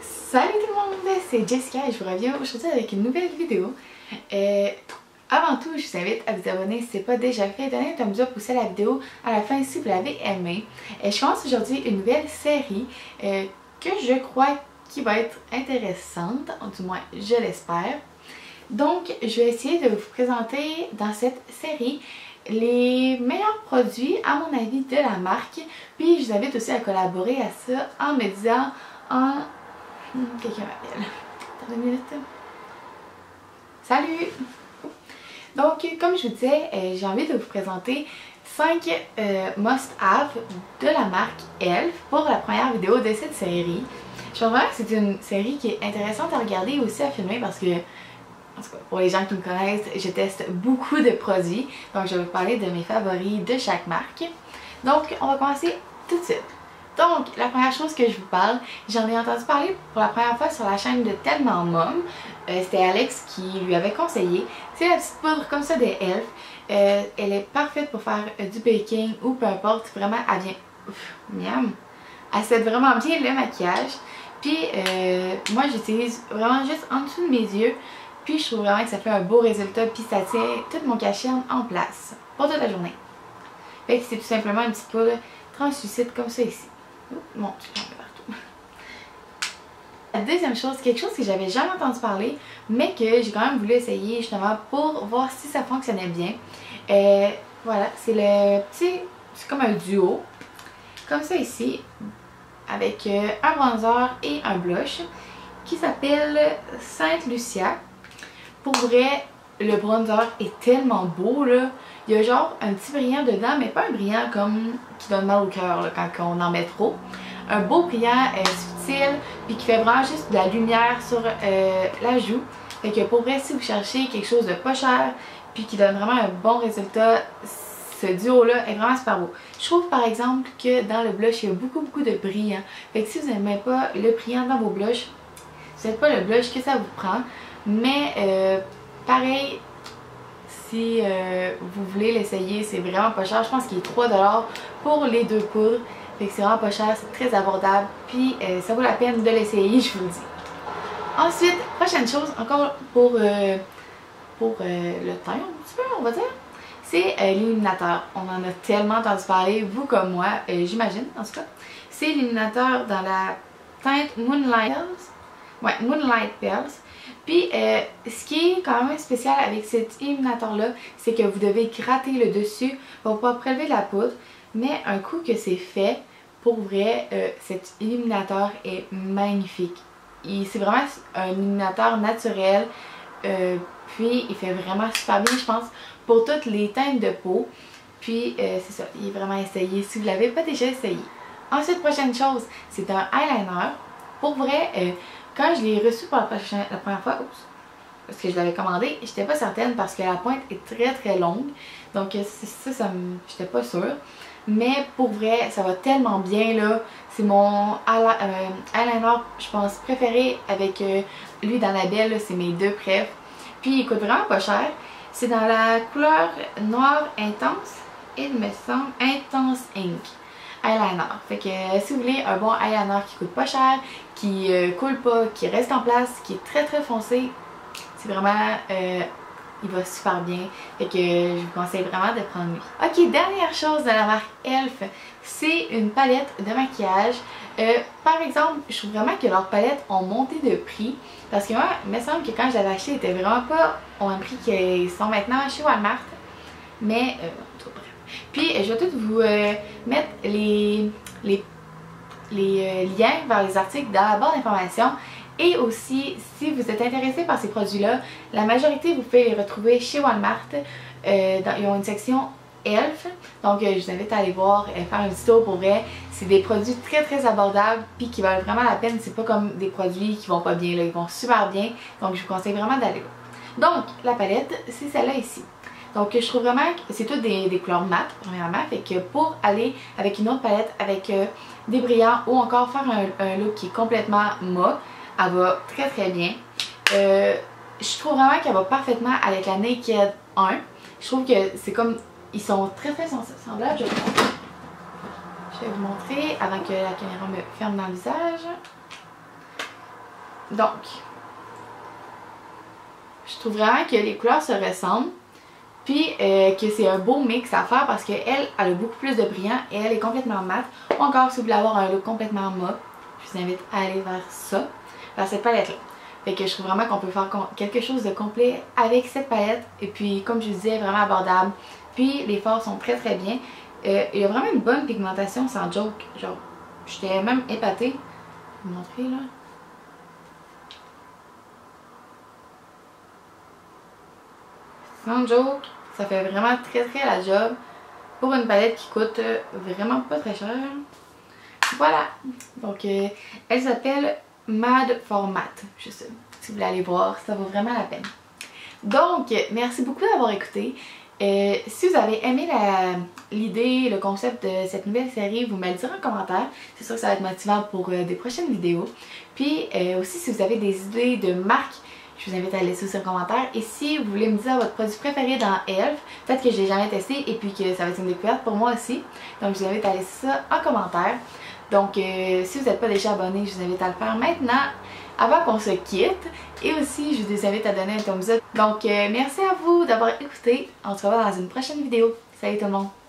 Salut tout le monde, c'est Jessica et je vous reviens aujourd'hui avec une nouvelle vidéo. Avant tout, je vous invite à vous abonner si ce n'est pas déjà fait, donner un thumbs up, pousser la vidéo à la fin si vous l'avez aimé. Je commence aujourd'hui une nouvelle série que je crois qui va être intéressante, du moins je l'espère. Donc, je vais essayer de vous présenter dans cette série les meilleurs produits à mon avis de la marque. Puis je vous invite aussi à collaborer à ça en me disant quelqu'un m'appelle. Attendez une minute. Salut! Donc, comme je vous disais, j'ai envie de vous présenter 5 must-have de la marque Elf pour la première vidéo de cette série. Je pense vraiment que c'est une série qui est intéressante à regarder et aussi à filmer parce que, en tout cas, pour les gens qui me connaissent, je teste beaucoup de produits. Donc, je vais vous parler de mes favoris de chaque marque. Donc, on va commencer tout de suite. Donc, la première chose que je vous parle, j'en ai entendu parler pour la première fois sur la chaîne de Tellement Mom. C'était Alex qui lui avait conseillé. C'est la petite poudre comme ça de Elf. Elle est parfaite pour faire du baking ou peu importe. Vraiment, elle vient... miam! Elle s'aide vraiment bien le maquillage. Puis, moi, j'utilise vraiment juste en dessous de mes yeux. Puis, je trouve vraiment que ça fait un beau résultat. Puis, ça tient tout mon cachet en place pour toute la journée. Fait que c'est tout simplement une petite poudre translucide comme ça ici. Bon, je l'en mets partout. La deuxième chose, quelque chose que j'avais jamais entendu parler, mais que j'ai quand même voulu essayer justement pour voir si ça fonctionnait bien. Voilà, c'est le petit, c'est comme un duo, comme ça ici, avec un bronzer et un blush, qui s'appelle Sainte Lucia. Pour vrai, le bronzer est tellement beau là. Il y a genre un petit brillant dedans, mais pas un brillant comme qui donne mal au cœur quand on en met trop. Un beau brillant subtil, puis qui fait vraiment juste de la lumière sur la joue. Fait que pour vrai, si vous cherchez quelque chose de pas cher, puis qui donne vraiment un bon résultat, ce duo-là est vraiment super beau. Je trouve par exemple que dans le blush, il y a beaucoup de brillant. Fait que si vous n'aimez pas le brillant dans vos blushs, c'est pas le blush que ça vous prend. Mais pareil, si vous voulez l'essayer, c'est vraiment pas cher. Je pense qu'il est 3$ pour les deux poudres. Fait que c'est vraiment pas cher, c'est très abordable. Puis ça vaut la peine de l'essayer, je vous le dis. Ensuite, prochaine chose, encore pour le teint un petit peu, on va dire. C'est l'illuminateur. On en a tellement entendu parler, vous comme moi, j'imagine en tout cas. C'est l'illuminateur dans la teinte Moonlight Pearls. Ouais, Moonlight Pearls. Puis, ce qui est quand même spécial avec cet illuminateur-là, c'est que vous devez gratter le dessus pour pouvoir prélever la poudre. Mais un coup que c'est fait, pour vrai, cet illuminateur est magnifique. C'est vraiment un illuminateur naturel. Puis, il fait vraiment super bien, je pense, pour toutes les teintes de peau. Puis, c'est ça, il est vraiment essayé si vous ne l'avez pas déjà essayé. Ensuite, prochaine chose, c'est un eyeliner. Pour vrai, quand je l'ai reçu pour la première fois, parce que je l'avais commandé, j'étais pas certaine parce que la pointe est très longue. Donc j'étais pas sûre. Mais pour vrai, ça va tellement bien là. C'est mon eyeliner, je pense, préféré avec lui d'Annabelle. C'est mes deux préf. Puis il coûte vraiment pas cher. C'est dans la couleur noire intense. Il me semble Intense Ink eyeliner. Fait que si vous voulez un bon eyeliner qui coûte pas cher, qui coule pas, qui reste en place, qui est très foncé, c'est vraiment, il va super bien. Fait que je vous conseille vraiment de prendre lui. Ok, dernière chose de la marque Elf, c'est une palette de maquillage. Par exemple, je trouve vraiment que leurs palettes ont monté de prix. Parce que moi, il me semble que quand je l'avais acheté, ils étaient vraiment pas au même prix qu'ils sont maintenant chez Walmart. Mais, puis je vais tout vous mettre les liens vers les articles dans la barre d'informations. Et aussi, si vous êtes intéressé par ces produits-là, la majorité vous pouvez les retrouver chez Walmart. Ils ont une section Elf. Donc je vous invite à aller voir, faire un petit tour pour vrai. C'est des produits très abordables puis qui valent vraiment la peine. C'est pas comme des produits qui vont pas bien là, ils vont super bien. Donc je vous conseille vraiment d'aller là. Donc la palette, c'est celle-là ici. Donc je trouve vraiment que c'est toutes des couleurs mat premièrement, fait que pour aller avec une autre palette avec des brillants ou encore faire un look qui est complètement mat, elle va très bien. Je trouve vraiment qu'elle va parfaitement avec la Naked 1. Je trouve que c'est comme, ils sont très semblables, je pense. Je vais vous montrer avant que la caméra me ferme dans le visage. Donc, je trouve vraiment que les couleurs se ressemblent. Puis que c'est un beau mix à faire parce qu'elle a beaucoup plus de brillant et elle est complètement mate. Ou encore si vous voulez avoir un look complètement mauve, je vous invite à aller vers ça, vers cette palette là. Fait que je trouve vraiment qu'on peut faire quelque chose de complet avec cette palette. Et puis comme je vous disais, vraiment abordable. Puis les fards sont très très bien. Il y a vraiment une bonne pigmentation sans joke. Genre, j'étais même épatée. Je vais vous montrer là. Sans joke, ça fait vraiment très très la job pour une palette qui coûte vraiment pas très cher. Voilà, donc elle s'appelle Mad for Matte, je sais, si vous voulez aller voir, ça vaut vraiment la peine. Donc, merci beaucoup d'avoir écouté. Si vous avez aimé l'idée, le concept de cette nouvelle série, vous me le direz en commentaire. C'est sûr que ça va être motivant pour des prochaines vidéos. Puis aussi, si vous avez des idées de marques, je vous invite à laisser aussi un commentaire. Et si vous voulez me dire votre produit préféré dans Elf, peut-être que je l'ai jamais testé et puis que ça va être une découverte pour moi aussi. Donc je vous invite à laisser ça en commentaire. Donc si vous n'êtes pas déjà abonné, je vous invite à le faire maintenant avant qu'on se quitte. Et aussi, je vous invite à donner un thumbs up. Donc merci à vous d'avoir écouté. On se revoit dans une prochaine vidéo. Salut tout le monde!